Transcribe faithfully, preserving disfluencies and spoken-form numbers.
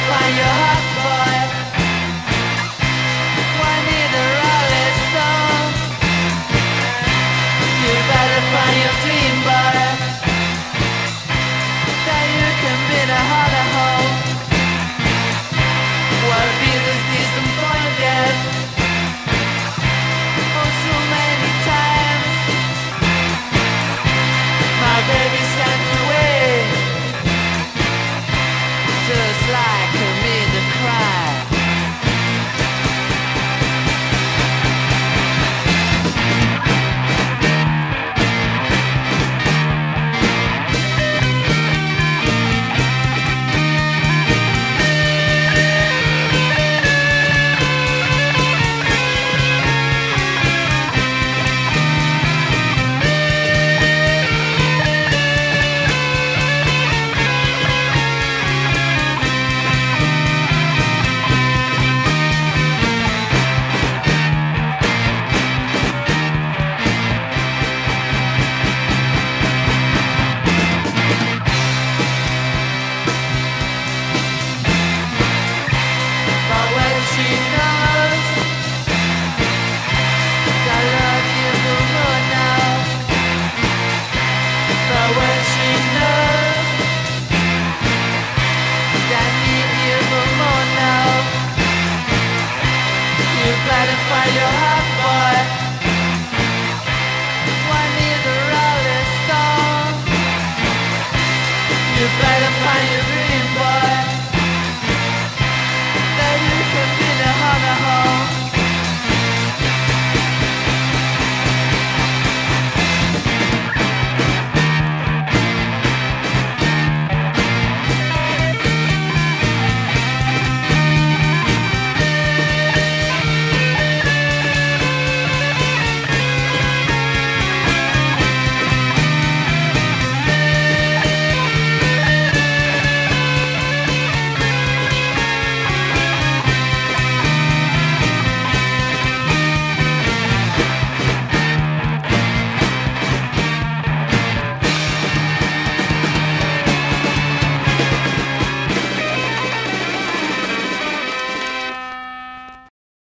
find your hot boy. One in a rolling stone. You better find your dream boy. That you can build a harder home. What builders disappointed. Oh, so many times. My baby sent away. Just like me to cry. She knows that I love you more now. But when she knows that I need you more now, you better find your heart.